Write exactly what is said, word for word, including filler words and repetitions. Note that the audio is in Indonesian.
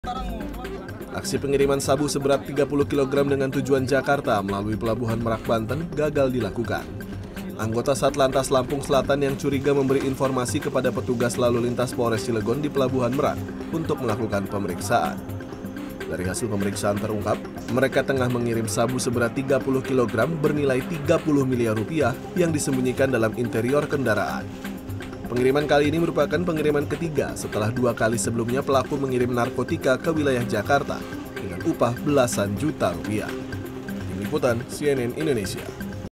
Aksi pengiriman sabu seberat tiga puluh kilogram dengan tujuan Jakarta melalui Pelabuhan Merak, Banten gagal dilakukan. Anggota Satlantas Lampung Selatan yang curiga memberi informasi kepada petugas lalu lintas Polres Cilegon di Pelabuhan Merak untuk melakukan pemeriksaan. Dari hasil pemeriksaan terungkap, mereka tengah mengirim sabu seberat tiga puluh kilogram bernilai tiga puluh miliar rupiah yang disembunyikan dalam interior kendaraan. Pengiriman kali ini merupakan pengiriman ketiga setelah dua kali sebelumnya pelaku mengirim narkotika ke wilayah Jakarta dengan upah belasan juta rupiah. Tim Liputan C N N Indonesia.